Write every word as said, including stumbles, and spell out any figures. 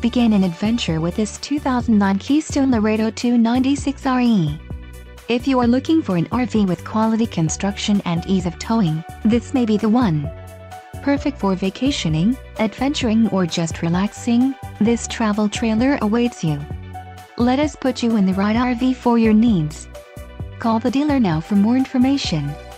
Begin an adventure with this two thousand nine Keystone Laredo two ninety-six R E. If you are looking for an R V with quality construction and ease of towing, this may be the one. Perfect for vacationing, adventuring, or just relaxing, this travel trailer awaits you. Let us put you in the right R V for your needs. Call the dealer now for more information.